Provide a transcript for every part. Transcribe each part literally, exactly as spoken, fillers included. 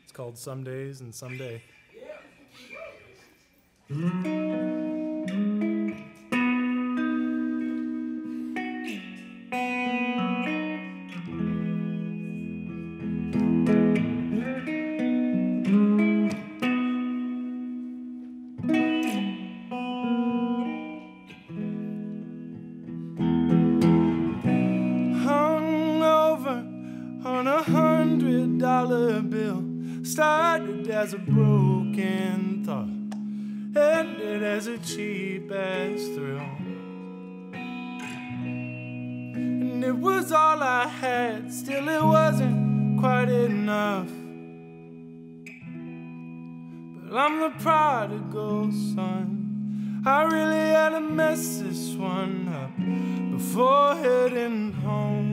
It's called Some Days and Someday. On a hundred dollar bill, started as a broken thought, ended as a cheap ass thrill. And it was all I had, still it wasn't quite enough. But I'm the prodigal son, I really had to mess this one up before heading home.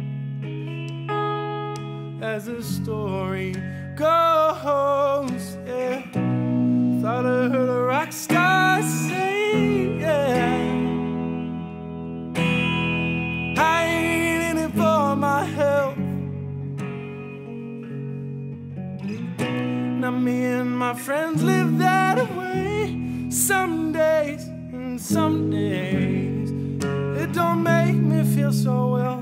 As the story goes, yeah, thought I heard a rock star say, yeah, I ain't in it for my health. Now me and my friends live that way. Some days and some days it don't make me feel so well.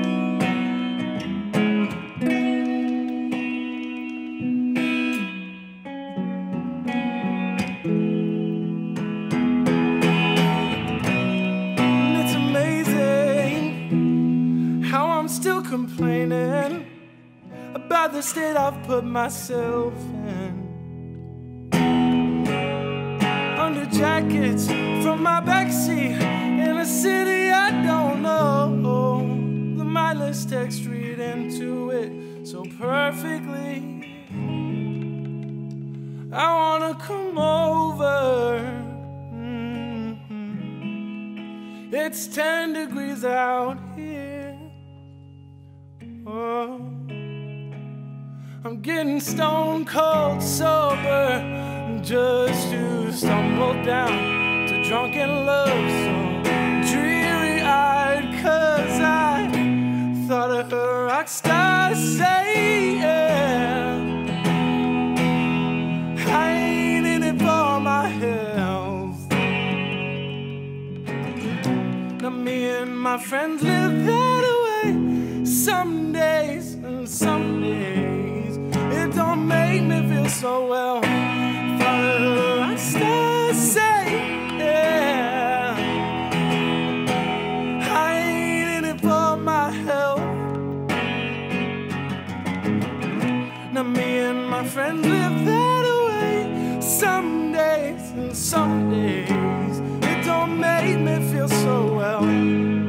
Still complaining about the state I've put myself in. Under jackets from my backseat in a city I don't know. The mindless text read into it so perfectly. I wanna come over. Mm-hmm. It's ten degrees out here. Oh, I'm getting stone cold sober just to stumble down to drunken love so dreary-eyed, 'cause I thought I heard a rock star say, yeah, I ain't in it for my health. Now me and my friends live that way. Some days and some days it don't make me feel so well. Thought I start say, yeah, I ain't in it for my health. Now me and my friends live that way. Some days and some days it don't make me feel so well.